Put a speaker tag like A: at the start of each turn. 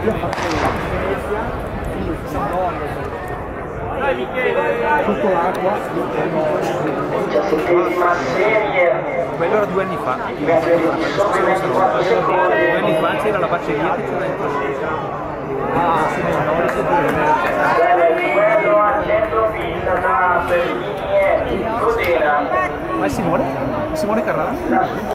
A: Dai Michele!
B: Sotto l'acqua.
C: 17ª serie.
A: Quello era 2 anni fa.
C: 2
A: anni fa c'era la batteria che c'era dentro.
C: Quello a centropista da Bernini e Modena.
A: Ma è Simone? Simone Carrara?